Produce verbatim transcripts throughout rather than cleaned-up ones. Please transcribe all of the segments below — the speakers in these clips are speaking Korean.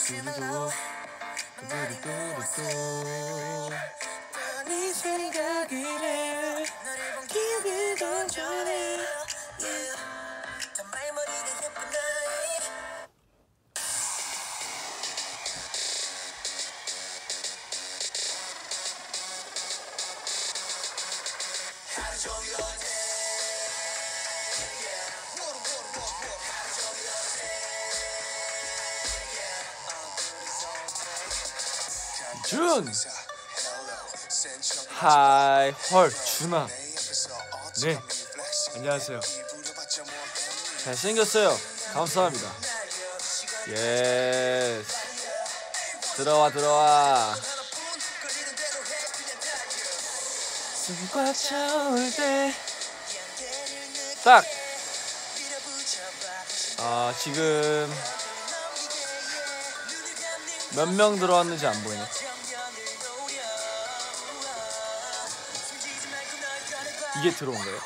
두두두 두두두두두 네 생각을 해 기억이 건전해 준! 하이 헐 준아 네 안녕하세요 잘생겼어요 감사합니다 예스 들어와 들어와 숨과 차올 때 딱! 아 지금 몇 명 들어왔는지 안 보이네 이게 들어온 거예요?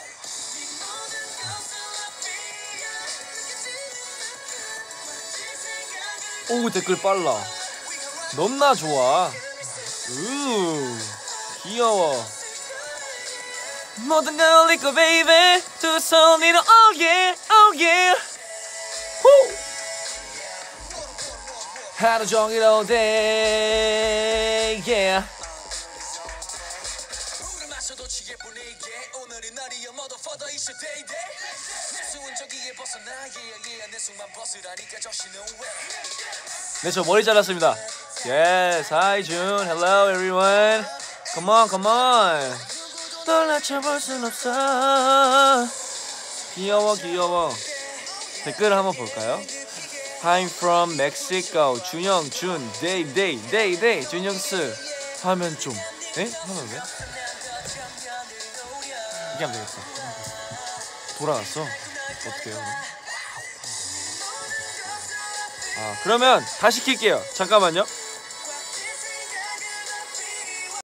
오 댓글 빨라 넘나 좋아 우 귀여워 모든 걸 잊고 baby 두 손 위로 oh yeah oh yeah 후! 하루 종일 all day yeah 네, 저 머리 잘랐습니다. Yes, hi June, hello everyone. Come on, come on. 널 낮춰볼 순 없어. 귀여워, 귀여워. 댓글 한번 볼까요? I'm from Mexico. 준영, 준, day, day, day, day. 준영스 하면 좀. 에? 하면 왜? 이게 안 되겠어. 돌아갔어. 어떻게 해요? 아, 그러면 다시 킬게요. 잠깐만요.